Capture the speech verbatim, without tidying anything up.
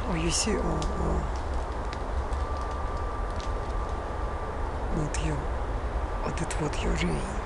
Oh, you see, oh, oh. Not you. Вот это вот your ring.